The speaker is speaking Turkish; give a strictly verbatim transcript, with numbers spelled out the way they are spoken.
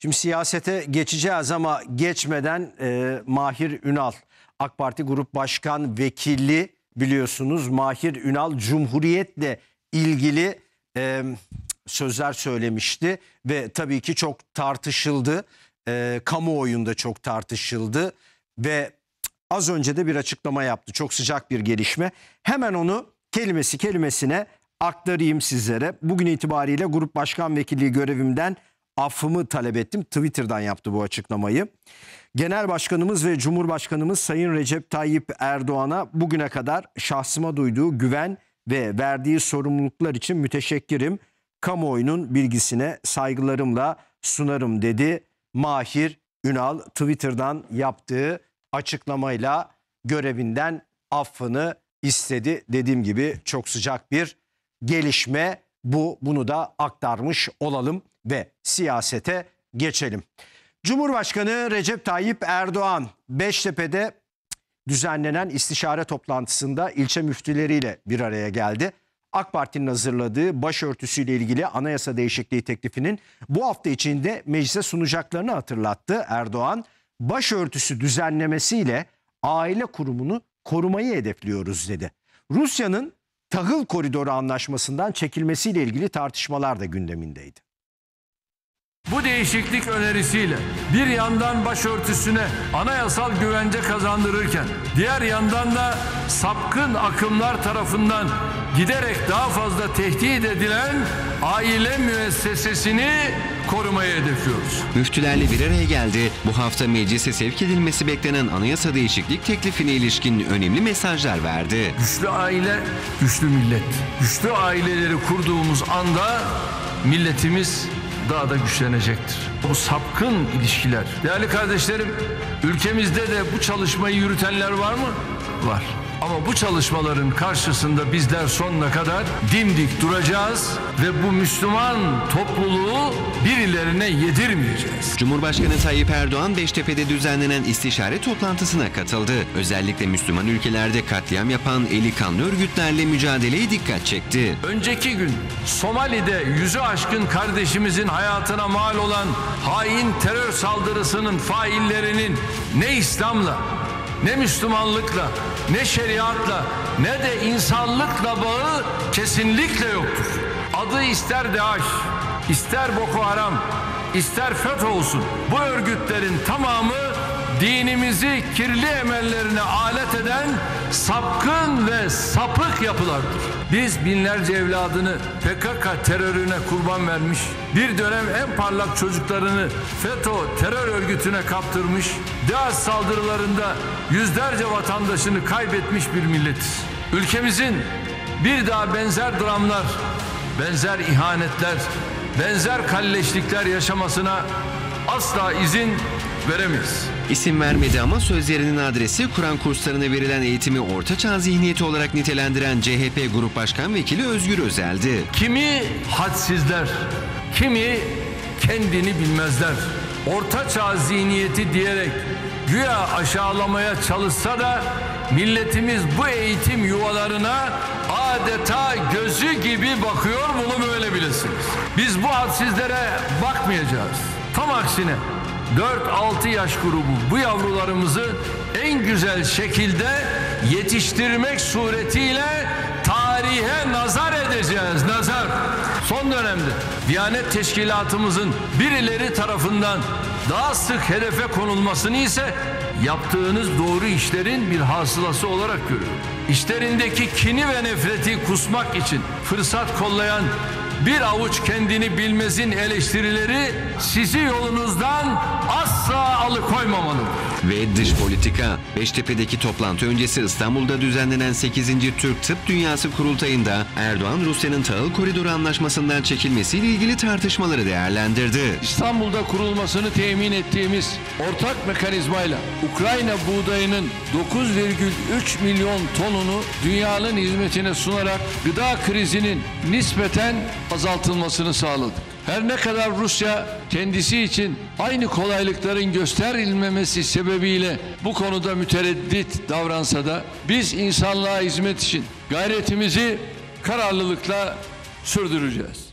Şimdi siyasete geçeceğiz ama geçmeden e, Mahir Ünal, AK Parti Grup Başkan Vekili, biliyorsunuz Mahir Ünal Cumhuriyet'le ilgili e, sözler söylemişti ve tabii ki çok tartışıldı. E, kamuoyunda çok tartışıldı ve az önce de bir açıklama yaptı. Çok sıcak bir gelişme. Hemen onu kelimesi kelimesine aktarayım sizlere. Bugün itibariyle Grup Başkan Vekilliği görevimden affımı talep ettim. Twitter'dan yaptı bu açıklamayı. Genel Başkanımız ve Cumhurbaşkanımız Sayın Recep Tayyip Erdoğan'a bugüne kadar şahsıma duyduğu güven ve verdiği sorumluluklar için müteşekkirim. Kamuoyunun bilgisine saygılarımla sunarım dedi. Mahir Ünal Twitter'dan yaptığı açıklamayla görevinden affını istedi. Dediğim gibi çok sıcak bir gelişme bu. Bunu da aktarmış olalım ve siyasete geçelim. Cumhurbaşkanı Recep Tayyip Erdoğan Beştepe'de düzenlenen istişare toplantısında ilçe müftüleriyle bir araya geldi. AK Parti'nin hazırladığı başörtüsüyle ilgili anayasa değişikliği teklifinin bu hafta içinde meclise sunacaklarını hatırlattı. Erdoğan, başörtüsü düzenlemesiyle aile kurumunu korumayı hedefliyoruz dedi. Rusya'nın tahıl koridoru anlaşmasından çekilmesiyle ilgili tartışmalar da gündemindeydi. Bu değişiklik önerisiyle bir yandan başörtüsüne anayasal güvence kazandırırken diğer yandan da sapkın akımlar tarafından giderek daha fazla tehdit edilen aile müessesesini korumayı hedefliyoruz. Müftülerle bir araya geldi. Bu hafta meclise sevk edilmesi beklenen anayasa değişiklik teklifine ilişkin önemli mesajlar verdi. Güçlü aile, güçlü millet. Güçlü aileleri kurduğumuz anda milletimiz daha da güçlenecektir. Bu sapkın ilişkiler. Değerli kardeşlerim, ülkemizde de bu çalışmayı yürütenler var mı? Var. Ama bu çalışmaların karşısında bizler sonuna kadar dimdik duracağız ve bu Müslüman topluluğu birilerine yedirmeyeceğiz. Cumhurbaşkanı Tayyip Erdoğan Beştepe'de düzenlenen istişare toplantısına katıldı. Özellikle Müslüman ülkelerde katliam yapan eli kanlı örgütlerle mücadeleye dikkat çekti. Önceki gün Somali'de yüzü aşkın kardeşimizin hayatına mal olan hain terör saldırısının faillerinin ne İslam'la, ne Müslümanlıkla, ne şeriatla, ne de insanlıkla bağı kesinlikle yoktur. Adı ister DAEŞ, ister Boko Haram, ister FETÖ olsun. Bu örgütlerin tamamı dinimizi kirli emellerine alet eden sapkın ve sapık yapılardır. Biz binlerce evladını P K K terörüne kurban vermiş, bir dönem en parlak çocuklarını FETÖ terör örgütüne kaptırmış, DAEŞ saldırılarında yüzlerce vatandaşını kaybetmiş bir milletiz. Ülkemizin bir daha benzer dramlar, benzer ihanetler, benzer kalleşlikler yaşamasına asla izin veremeyiz. İsim vermedi ama sözlerinin adresi Kur'an kurslarına verilen eğitimi ortaçağ zihniyeti olarak nitelendiren C H P Grup Başkan Vekili Özgür Özel'di. Kimi hadsizler, kimi kendini bilmezler. Ortaçağ zihniyeti diyerek güya aşağılamaya çalışsa da milletimiz bu eğitim yuvalarına adeta gözü gibi bakıyor, bunu böyle bilesiniz. Biz bu hadsizlere bakmayacağız. Tam aksine dört altı yaş grubu bu yavrularımızı en güzel şekilde yetiştirmek suretiyle tarihe nazar edeceğiz, nazar. Son dönemde Diyanet Teşkilatımızın birileri tarafından daha sık hedefe konulmasını ise yaptığınız doğru işlerin bir hasılası olarak görüyorum. İşlerindeki kini ve nefreti kusmak için fırsat kollayan bir avuç kendini bilmezin eleştirileri sizi yolunuzdan asla alıkoymamalıdır. Ve dış politika. Beştepe'deki toplantı öncesi İstanbul'da düzenlenen sekizinci Türk Tıp Dünyası Kurultayı'nda Erdoğan, Rusya'nın tahıl koridoru anlaşmasından çekilmesiyle ilgili tartışmaları değerlendirdi. İstanbul'da kurulmasını temin ettiğimiz ortak mekanizmayla Ukrayna buğdayının dokuz virgül üç milyon tonunu dünyanın hizmetine sunarak gıda krizinin nispeten azaltılmasını sağladık. Her ne kadar Rusya kendisi için aynı kolaylıkların gösterilmemesi sebebiyle bu konuda mütereddit davransa da biz insanlığa hizmet için gayretimizi kararlılıkla sürdüreceğiz.